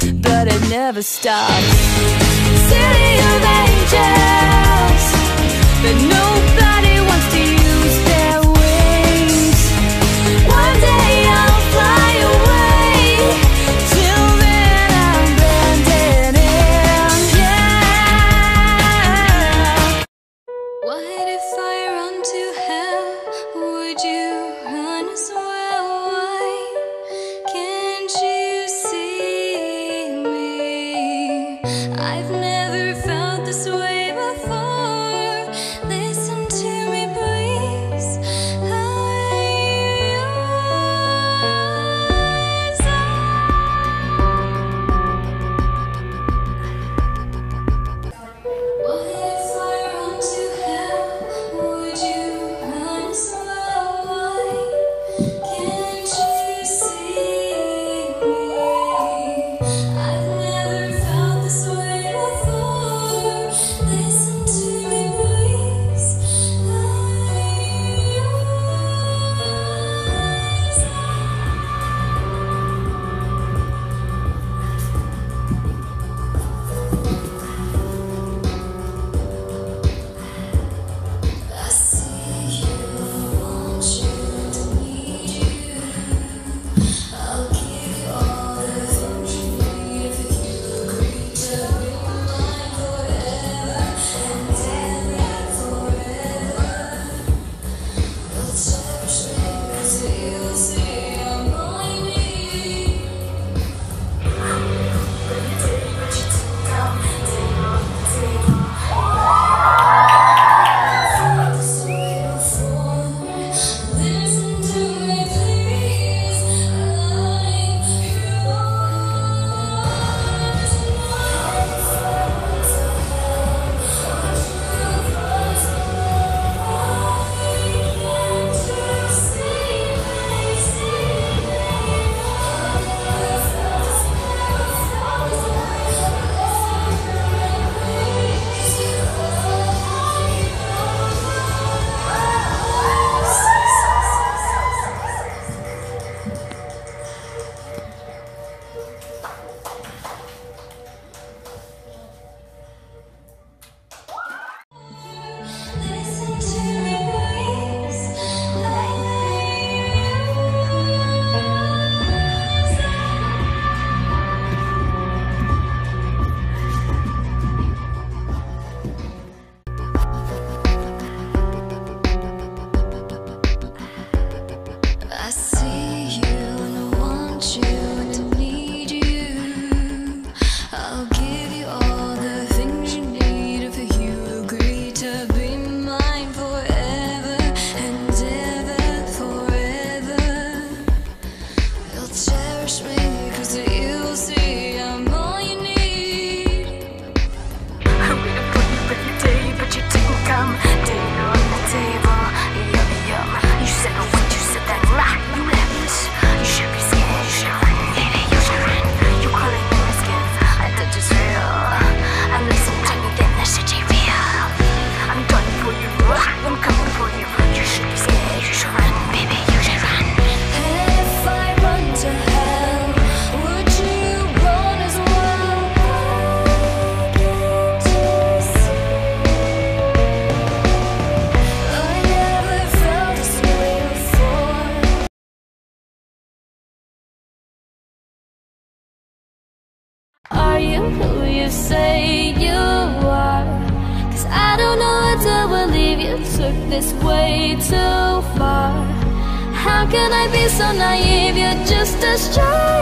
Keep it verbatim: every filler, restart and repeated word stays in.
but it never stops. City of angels, but nobody wants to use their wings. One day I'll fly away, till then I'm blending in, yeah. What if I run to hell? Would you run as well? Why can't you see me? I've never felt this way before. Listen to me, please. Yours What if I run to hell? Would you run as well? Why can't you see me? I've never felt this way before. Listen to me, please. I see you, want you to need you. I'll give you all the things you need if you agree to be mine forever and ever, forever. You'll cherish me 'cause you'll see I'm all you need. Listen to me, please. Listen to me, please. I see you and I want you to need you. I'll give you all the things you need if you agree to be mine forever and ever, forever. You'll cherish me 'cause you'll see I'm all you need. I waited for you every day, but you didn't come. Dinner on the table, yum yum. You said oh, when you said that lie, you left. You should be scared, you should run, baby, you should run. You calling me my skins, I thought it's real. And listen to me, then that shit ain't real. I'm done for you, I'm coming for you. You should be scared, you should run, baby, you should run. If I run to hell, would you run as well? Can't you see? I never felt this way before. Are you who you say you are? 'Cause I don't know what to believe. You took this way too far. How can I be so naive? You're just a stranger.